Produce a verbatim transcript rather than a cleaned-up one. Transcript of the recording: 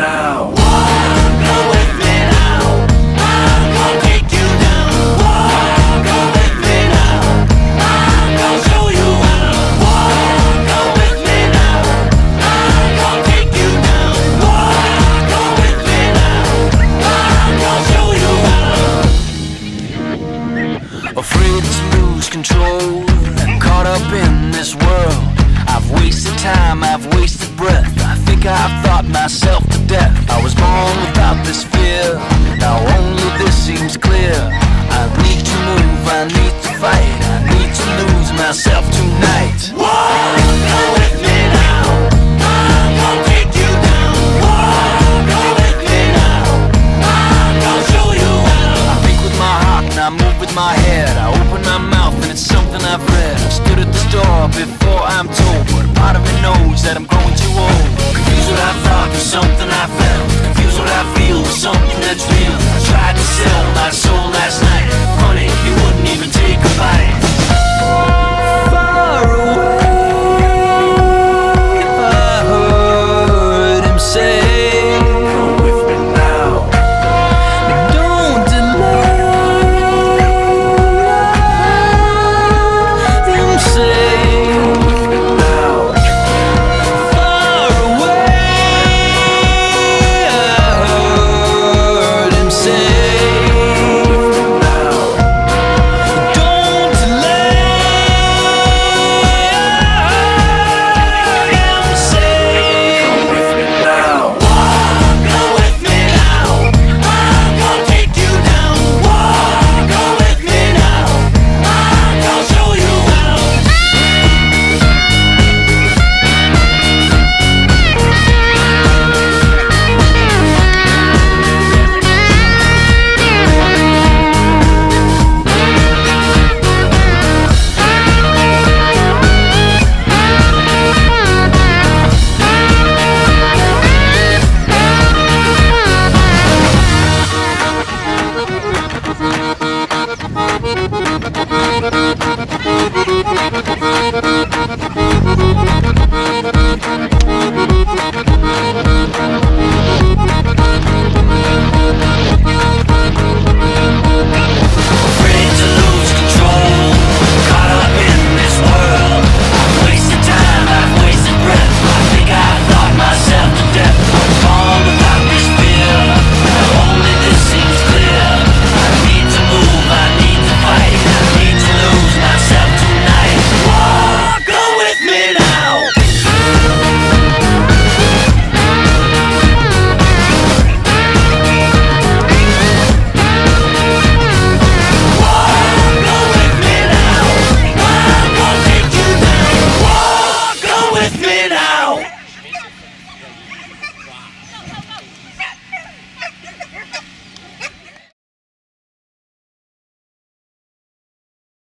now. Walk with me now. I'm gonna take you down. Walk with me now. I'm gonna show you how. Walk with me now. I'm gonna take you down. Walk with me now. I'm gonna show you how. Afraid to lose control, caught up in this world. I've wasted time, I've wasted breath. I think I've thought myself to death. I was born without this fear, now only this seems clear. I need to move, I need to fight, I need to lose myself tonight.